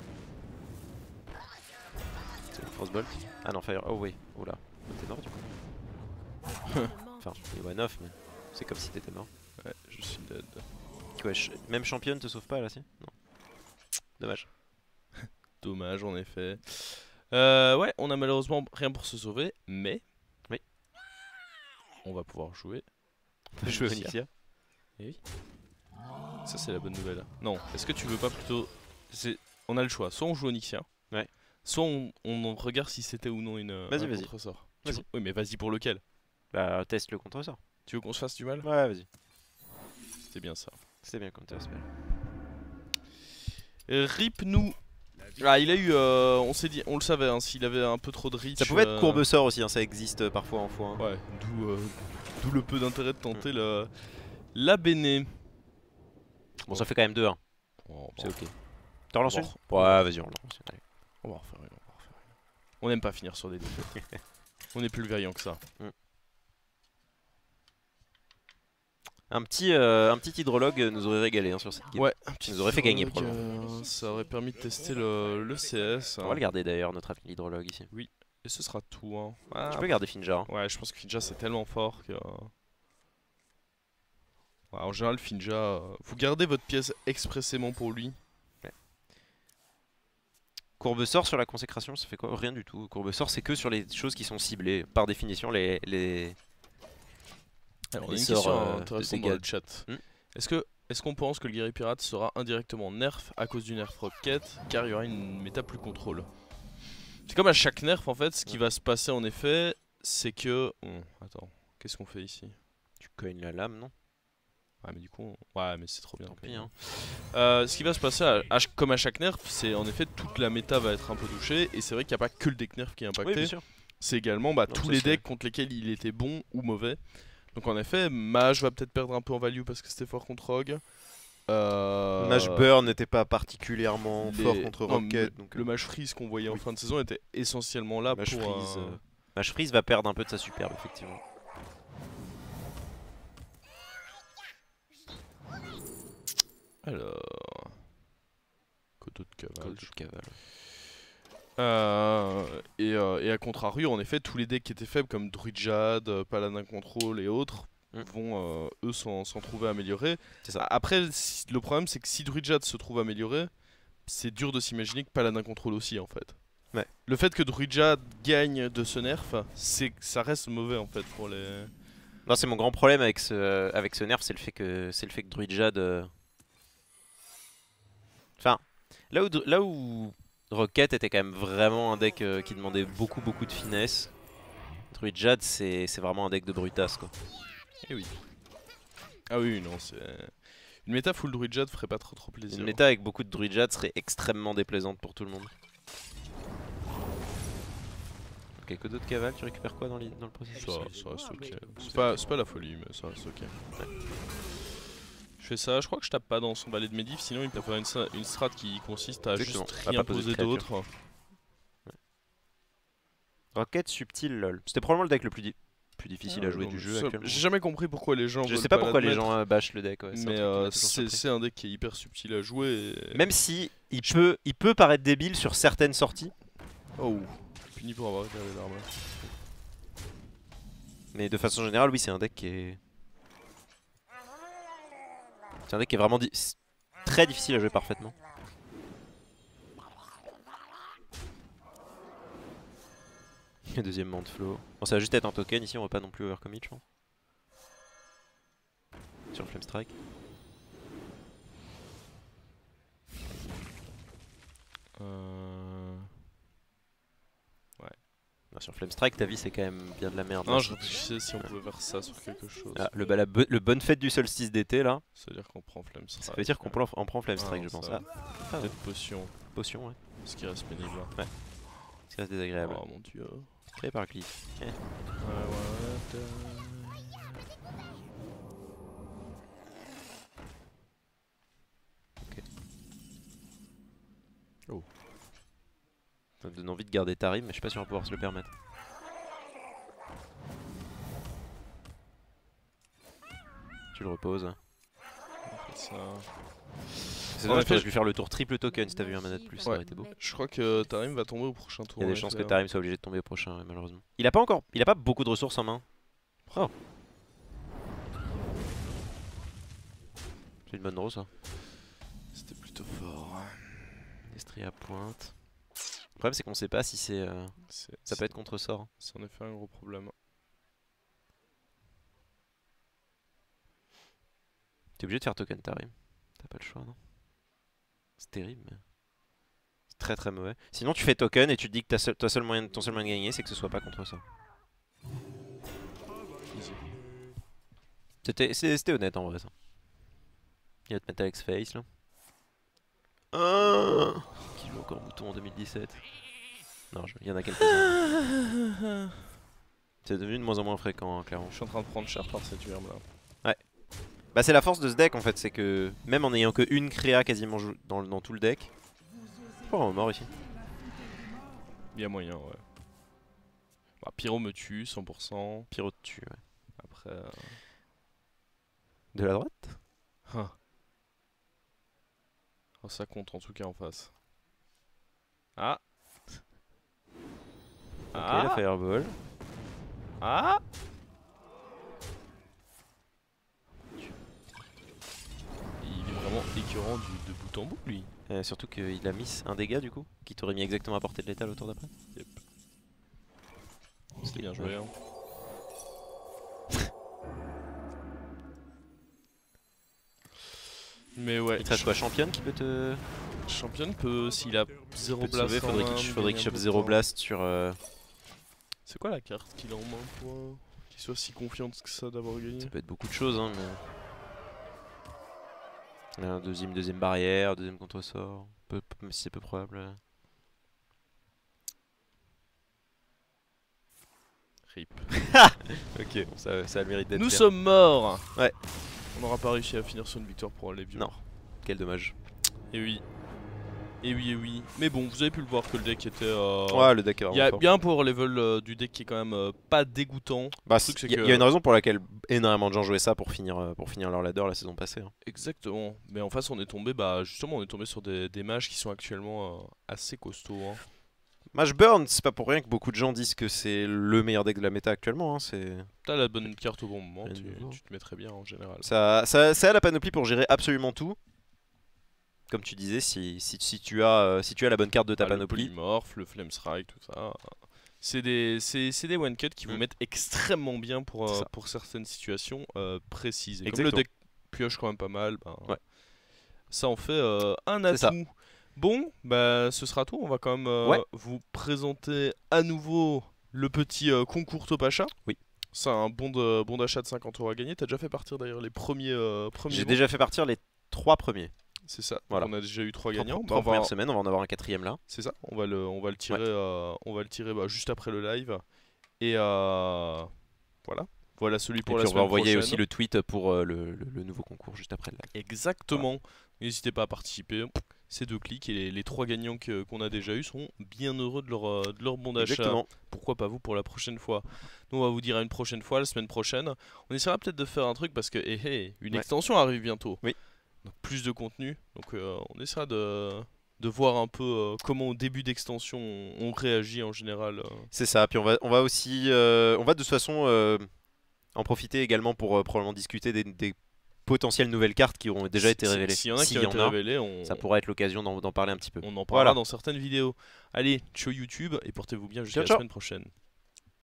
Speaker 2: C'est une Frostbolt. Ah non, Fire. Oh oui, oula. T'es mort du coup. Enfin, il est one off, mais c'est comme si t'étais mort.
Speaker 1: Ouais, je suis dead.
Speaker 2: Quoi, ch- même championne te sauve pas là, si? Non. Dommage.
Speaker 1: Dommage, en effet. Euh, ouais, on a malheureusement rien pour se sauver, mais.
Speaker 2: Oui.
Speaker 1: On va pouvoir jouer.
Speaker 2: On peut jouer
Speaker 1: Onyxia.
Speaker 2: Onyxia.
Speaker 1: Eh oui. Ça c'est la bonne nouvelle. Non, est-ce que tu veux pas plutôt... c'est- On a le choix, soit on joue Onyxia,
Speaker 2: Ouais.
Speaker 1: soit on, on regarde si c'était ou non une,
Speaker 2: Vas-y,
Speaker 1: un
Speaker 2: vas-y.
Speaker 1: contre-sort. Tu
Speaker 2: Vas-y.
Speaker 1: veux- Oui mais vas-y pour lequel?
Speaker 2: Bah, teste le contre-sort.
Speaker 1: Tu veux qu'on se fasse du mal?
Speaker 2: Ouais, vas-y.
Speaker 1: C'était bien ça.
Speaker 2: C'était bien comme ça spell.
Speaker 1: Euh, Rip nous... Ah il a eu... euh, on s'est dit, on le savait, hein, s'il avait un peu trop de reach...
Speaker 2: Ça pouvait être
Speaker 1: euh,
Speaker 2: courbe sort aussi, hein, ça existe euh, parfois en fois. Hein.
Speaker 1: Ouais, d'où euh, d'où le peu d'intérêt de tenter le... la Béné.
Speaker 2: Bon, ça fait quand même deux un.
Speaker 1: Oh,
Speaker 2: C'est
Speaker 1: bon,
Speaker 2: ok. T'en relances
Speaker 1: On
Speaker 2: une?
Speaker 1: va
Speaker 2: Ouais, vas-y, on relance. Allez.
Speaker 1: on va en refaire une, on va en refaire une. On n'aime pas finir sur des défaites. On est plus vaillant que ça.
Speaker 2: Un petit, euh, un petit hydrologue nous aurait régalé hein, sur cette game.
Speaker 1: Ouais, un petit
Speaker 2: nous aurait fait gagner,
Speaker 1: hydrologue, euh, ça aurait permis de tester le, le C S.
Speaker 2: On va le garder d'ailleurs, notre ami l'hydrologue ici.
Speaker 1: Et ce sera tout. Hein. Ah,
Speaker 2: Je peux garder Finja. Hein.
Speaker 1: ouais, je pense que Finja c'est tellement fort que... Ouais, en général, Finja, euh, vous gardez votre pièce expressément pour lui.
Speaker 2: Courbe sort sur la consécration, ça fait quoi? Rien du tout. Courbe sort, c'est que sur les choses qui sont ciblées. Par définition, les, les,
Speaker 1: Alors, on a
Speaker 2: les
Speaker 1: une
Speaker 2: sorts,
Speaker 1: question
Speaker 2: euh, de
Speaker 1: intéressante
Speaker 2: dégâts.
Speaker 1: dans le chat.
Speaker 2: Hmm.
Speaker 1: Est-ce que est-ce qu'on pense que le guerrier pirate sera indirectement nerf à cause du nerf rocket, car il y aura une méta plus contrôle? C'est comme à chaque nerf en fait, ce qui va se passer en effet, c'est que... Bon, attends, qu'est-ce qu'on fait ici?
Speaker 2: Tu cognes la lame, non?
Speaker 1: Ouais mais du coup, on- ouais mais c'est trop bien.
Speaker 2: Tant
Speaker 1: quand
Speaker 2: pis,
Speaker 1: même.
Speaker 2: hein.
Speaker 1: Euh, ce qui va se passer, à- à ch- comme à chaque nerf, c'est en effet toute la méta va être un peu touchée, et c'est vrai qu'il n'y a pas que le deck nerf qui est
Speaker 2: Oui,
Speaker 1: impacté.
Speaker 2: bien sûr.
Speaker 1: C'est également bah,
Speaker 2: Non,
Speaker 1: tous
Speaker 2: ça,
Speaker 1: les
Speaker 2: c'est-
Speaker 1: decks contre lesquels il était bon ou mauvais. Donc en effet, Mage va peut-être perdre un peu en value parce que c'était fort contre Rogue. Euh,
Speaker 2: Mage Burn n'était pas particulièrement
Speaker 1: les-
Speaker 2: fort contre
Speaker 1: non,
Speaker 2: Rocket.
Speaker 1: le,
Speaker 2: donc,
Speaker 1: le
Speaker 2: euh,
Speaker 1: Mage Freeze qu'on voyait en
Speaker 2: oui.
Speaker 1: fin de saison était essentiellement là
Speaker 2: Mage
Speaker 1: pour...
Speaker 2: Freeze,
Speaker 1: euh,
Speaker 2: euh, Mage Freeze va perdre un peu de sa superbe, effectivement.
Speaker 1: Alors... Coteau de cavale.
Speaker 2: Colle de cavale.
Speaker 1: Euh, et, euh, et à contrario, en effet, tous les decks qui étaient faibles comme Druidjad, euh, Paladin Control et autres
Speaker 2: Mm.
Speaker 1: vont euh, eux s'en s'en trouver améliorés.
Speaker 2: C'est ça.
Speaker 1: Après, si- le problème c'est que si Druidjad se trouve amélioré, c'est dur de s'imaginer que Paladin Control aussi en fait.
Speaker 2: Ouais.
Speaker 1: Le fait que Druidjad gagne de ce nerf, c'est ça reste mauvais en fait pour les...
Speaker 2: Non, c'est mon grand problème avec ce, avec ce nerf, c'est le fait que c'est le fait que Druidjad. euh, Enfin, là où, Dru- là où Rocket était quand même vraiment un deck euh, qui demandait beaucoup beaucoup de finesse, Druidjad c'est c'est vraiment un deck de brutasse quoi.
Speaker 1: Eh oui. Ah oui, non, c'est... Une méta full Druidjad ferait pas trop trop plaisir.
Speaker 2: Une méta avec beaucoup de Druidjad serait extrêmement déplaisante pour tout le monde. Ok, que d'autres cavales, tu récupères quoi dans, les- dans le processus?
Speaker 1: Ça, ça reste ok. C'est pas, c'est pas la folie, mais ça reste ok. Je fais ça, je crois que je tape pas dans son balai de Medivh, sinon il peut faire une, sa- une strat qui consiste à
Speaker 2: Exactement,
Speaker 1: juste
Speaker 2: à
Speaker 1: rien
Speaker 2: pas poser de
Speaker 1: poser
Speaker 2: créature.
Speaker 1: d'autre.
Speaker 2: Rocket subtil lol. C'était probablement le deck le plus, di- plus difficile
Speaker 1: Ah,
Speaker 2: à jouer
Speaker 1: non,
Speaker 2: du
Speaker 1: mais
Speaker 2: jeu
Speaker 1: ça-
Speaker 2: actuellement.
Speaker 1: J'ai jamais compris pourquoi les gens
Speaker 2: Je
Speaker 1: veulent
Speaker 2: sais pas
Speaker 1: pas
Speaker 2: pourquoi les
Speaker 1: l'admettre,
Speaker 2: gens euh, bâchent le deck. Ouais, c'est un
Speaker 1: mais
Speaker 2: truc qui
Speaker 1: euh,
Speaker 2: m'a toujours
Speaker 1: c'est
Speaker 2: surpris.
Speaker 1: c'est un deck qui est hyper subtil à jouer. Et...
Speaker 2: Même si il peut, il peut paraître débile sur certaines sorties,
Speaker 1: Oh, puni pour avoir regardé l'arme.
Speaker 2: mais de façon générale, oui, c'est un deck qui est. C'est un deck qui est vraiment di- s- très difficile à jouer parfaitement. Le deuxième Mante Flow. Bon, ça va juste être un token ici, on va pas non plus overcommit, je pense. Sur Flame Strike.
Speaker 1: Euh...
Speaker 2: Ah, sur Flame Strike, ta vie c'est quand même bien de la merde.
Speaker 1: Non,
Speaker 2: là.
Speaker 1: je réfléchissais si on pouvait faire ça sur quelque chose.
Speaker 2: Ah, le, bah, la bo- le bonne fête du solstice d'été là,
Speaker 1: Ça veut dire qu'on prend Flame Strike.
Speaker 2: ça veut dire qu'on prend, on prend Flame Strike,
Speaker 1: Ah,
Speaker 2: je pense.
Speaker 1: ça
Speaker 2: Ah,
Speaker 1: va. Peut-être potion,
Speaker 2: potion, ouais.
Speaker 1: ce qui reste pénible.
Speaker 2: Ça reste désagréable.
Speaker 1: Oh mon dieu.
Speaker 2: Créé par Cliff. Eh.
Speaker 1: Ouais, ouais, ouais.
Speaker 2: Ça me donne envie de garder Tarim, mais je suis pas sûr on va pouvoir se le permettre. Tu le reposes.
Speaker 1: On fait ça.
Speaker 2: C'est
Speaker 1: En
Speaker 2: dommage,
Speaker 1: effet,
Speaker 2: j'aurais
Speaker 1: je-
Speaker 2: pu faire le tour triple token si t'avais eu un mana de plus, ça aurait été beau.
Speaker 1: Je crois que Tarim va tomber au prochain tour.
Speaker 2: Il y a
Speaker 1: en
Speaker 2: des chances que
Speaker 1: effet.
Speaker 2: Tarim soit obligé de tomber au prochain, ouais, malheureusement. Il a pas encore, il a pas beaucoup de ressources en main. Oh. C'est une bonne draw ça.
Speaker 1: C'était plutôt fort.
Speaker 2: Estrie à pointe. Le problème c'est qu'on sait pas si c'est, euh,
Speaker 1: C'est-
Speaker 2: ça
Speaker 1: c'est-
Speaker 2: peut être contre sort.
Speaker 1: C'est en effet un gros problème.
Speaker 2: T'es obligé de faire token Tarim. T'as pas le choix, non? C'est terrible, mais. C'est très très mauvais. Sinon, tu fais token et tu te dis que ta seul, ta seule moyen, ton seul moyen de gagner, c'est que ce soit pas contre ça.
Speaker 1: Easy.
Speaker 2: C'était c'était honnête en vrai, ça. Il va te mettre Alex Face là. Ah qui joue encore Mouton en deux mille dix-sept. Non, il y en a quelques-uns. C'est devenu de moins en moins fréquent, hein, clairement.
Speaker 1: Je suis en train de prendre cher par cette urbe là.
Speaker 2: Ouais. Bah c'est la force de ce deck en fait, c'est que même en ayant que une créa quasiment dans, dans tout le deck. Oh, on est mort ici.
Speaker 1: Il y a moyen, ouais. Bah, Pyro me tue, cent pour cent.
Speaker 2: Pyro te tue, ouais.
Speaker 1: Après... Euh...
Speaker 2: De la droite
Speaker 1: Huh. Oh, ça compte en tout cas en face. Ah.
Speaker 2: Ok,
Speaker 1: Ah.
Speaker 2: la Fireball.
Speaker 1: Ah. Il est vraiment écœurant du, de bout en bout lui.
Speaker 2: Euh, surtout qu'il a mis un dégât du coup, qui t'aurait mis exactement à portée de l'étal au tour d'après.
Speaker 1: Yep. C'était bien joué hein. Mais ouais.
Speaker 2: Il te reste quoi, championne qui peut te...
Speaker 1: Championne peut, s'il a zéro
Speaker 2: peut te
Speaker 1: blast
Speaker 2: sauver,
Speaker 1: en
Speaker 2: faudrait
Speaker 1: main,
Speaker 2: qu'il faudrait qu'il
Speaker 1: gagner un
Speaker 2: chope
Speaker 1: peu de
Speaker 2: zéro
Speaker 1: temps.
Speaker 2: blast sur... Euh...
Speaker 1: C'est quoi la carte qu'il a en main pour euh, qu'il soit si confiant que ça d'avoir gagné?
Speaker 2: Ça peut être beaucoup de choses hein mais... Un deuxième, deuxième barrière, deuxième contre-sort, peu, même si c'est peu probable.
Speaker 1: Rip.
Speaker 2: Ok, bon, ça, ça a le mérite d'être
Speaker 1: Nous
Speaker 2: fait.
Speaker 1: sommes morts.
Speaker 2: Ouais.
Speaker 1: On n'aura pas réussi à finir sur une victoire pour les vieux.
Speaker 2: Non. Quel dommage.
Speaker 1: Et oui. Et oui, et oui. Mais bon, vous avez pu le voir que le deck était... Euh...
Speaker 2: Ouais, le deck est
Speaker 1: Il y
Speaker 2: vraiment
Speaker 1: a
Speaker 2: fort.
Speaker 1: bien un power level euh, du deck qui est quand même euh, pas dégoûtant.
Speaker 2: Bah,
Speaker 1: Le truc, c'est
Speaker 2: il y, a-
Speaker 1: que-
Speaker 2: y a une raison pour laquelle énormément de gens jouaient ça pour finir, euh, pour finir leur ladder la saison passée. Hein.
Speaker 1: Exactement. Mais en face, on est tombé, bah justement, on est tombé sur des, des mages qui sont actuellement euh, assez costauds. Hein.
Speaker 2: Mage Burn, c'est pas pour rien que beaucoup de gens disent que c'est le meilleur deck de la méta actuellement. Hein. C'est...
Speaker 1: T'as la bonne carte au bon moment,
Speaker 2: Rien
Speaker 1: tu,
Speaker 2: de nouveau.
Speaker 1: tu te mets très bien en général.
Speaker 2: Ça, ça, ça a la panoplie pour gérer absolument tout. Comme tu disais, si, si, si, tu, as, euh, si tu as la bonne carte de ta
Speaker 1: Ah, le
Speaker 2: panoplie.
Speaker 1: polymorphe, le flame strike, tout ça. C'est des, c'est, c'est des one cut qui
Speaker 2: Mm.
Speaker 1: vous mettent extrêmement bien pour,
Speaker 2: C'est
Speaker 1: euh,
Speaker 2: ça.
Speaker 1: pour certaines situations euh, précises. Et comme
Speaker 2: Exactement.
Speaker 1: le deck pioche quand même pas mal, ben,
Speaker 2: Ouais.
Speaker 1: ça en fait euh, un
Speaker 2: C'est ça.
Speaker 1: atout. Bon, bah, ce sera tout. On va quand même euh,
Speaker 2: Ouais.
Speaker 1: vous présenter à nouveau le petit euh, concours Topacha.
Speaker 2: Oui.
Speaker 1: C'est un bon, de, bon d'achat de cinquante euros à gagner. T'as déjà fait partir d'ailleurs les premiers, euh, premiers
Speaker 2: J'ai
Speaker 1: bons.
Speaker 2: déjà fait partir les trois premiers.
Speaker 1: C'est ça.
Speaker 2: Voilà.
Speaker 1: On a déjà eu trois
Speaker 2: Trois,
Speaker 1: gagnants.
Speaker 2: trois
Speaker 1: Bah, on va-
Speaker 2: premières semaines, on va en avoir un quatrième là.
Speaker 1: C'est ça, on va le, on va le tirer, euh, on va le tirer bah, juste après le live. Et euh, voilà, voilà celui pour
Speaker 2: Et
Speaker 1: la
Speaker 2: puis on va
Speaker 1: semaine
Speaker 2: envoyer
Speaker 1: prochaine.
Speaker 2: aussi le tweet pour euh, le, le- le nouveau concours juste après le live.
Speaker 1: Exactement. N'hésitez pas à participer. C'est deux clics et les, les trois gagnants que- qu'on a déjà eu sont bien heureux de leur, euh, de leur bon d'achat.
Speaker 2: Exactement.
Speaker 1: Pourquoi pas vous pour la prochaine fois. Nous on va vous dire à une prochaine fois, la semaine prochaine. On essaiera peut-être de faire un truc parce que hé hé, une
Speaker 2: Ouais.
Speaker 1: extension arrive bientôt.
Speaker 2: Oui.
Speaker 1: Donc plus de contenu. Donc euh, on essaiera de, de voir un peu euh, comment au début d'extension on, on réagit en général. euh.
Speaker 2: C'est ça, puis on va, on va aussi, euh, on va de toute façon euh, en profiter également pour euh, probablement discuter des, des potentielles nouvelles cartes qui ont déjà été
Speaker 1: Si-
Speaker 2: révélées.
Speaker 1: S'il y en a qui
Speaker 2: S'il
Speaker 1: ont
Speaker 2: y
Speaker 1: été
Speaker 2: en a,
Speaker 1: révélés, on,
Speaker 2: ça pourrait être l'occasion d'en d'en parler un petit peu.
Speaker 1: on en parlera
Speaker 2: Voilà.
Speaker 1: dans certaines vidéos. Allez, ciao YouTube et portez-vous bien jusqu'à
Speaker 2: Ciao, ciao.
Speaker 1: la semaine prochaine.